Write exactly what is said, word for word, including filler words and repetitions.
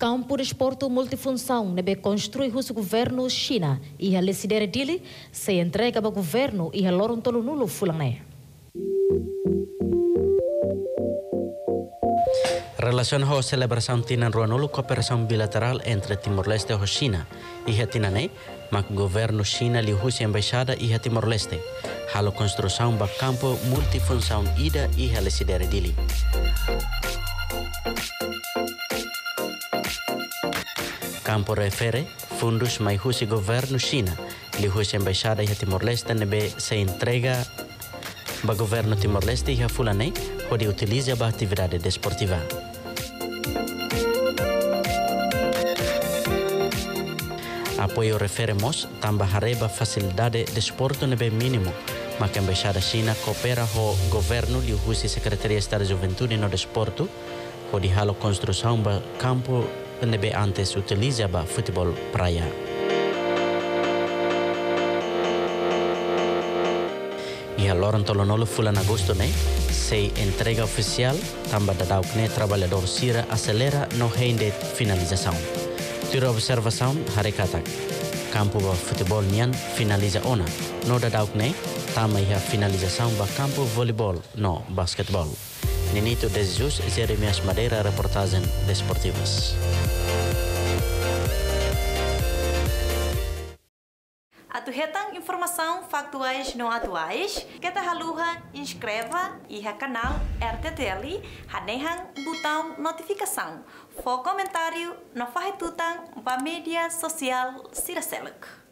Campo de esporte multifunção nebe construi o governo China e a decidere dele se entrega para o governo e a loron tolo nulo fulane. Relação com a celebração tina ruanolo cooperação bilateral entre Timor-Leste e China e a tinane, mas o governo China lhe husi embaixada e a Timor-Leste. Halo construção ba campo multifunção ida e a decidere dele. Campo refere fundos mai husi governo China lhe husi embaixada e a Timor-Leste nebe se entrega ba governo Timor-Leste e a fulane onde utiliza ba atividade desportiva. Apoio referemos também hareba facilidade de esporte nebe mínimo, mas que a embaixada China coopera com o governo lhe husi Secretaria de Estado de Juventude no desporto onde halo construção ba campo nebe antes utiliza ba futebol praia. E a loron tolonolo fulan agosto ne se entrega oficial tamba da daukne trabalhador sira acelera no rein de finalização. Tira observação harekatak. Campo ba futebol nian finaliza ona. No da daukne tama ia finalização ba campo voleibol no basquetebol. Nenito de Jesus, Jeremias Madeira, reportagem desportivas. Atuhetang informação factuais não atuais, kita haluha inscreva e ha canal R T T L, hanehang botão notificação, for comentário no farretutang ba mídia social Siraseluk.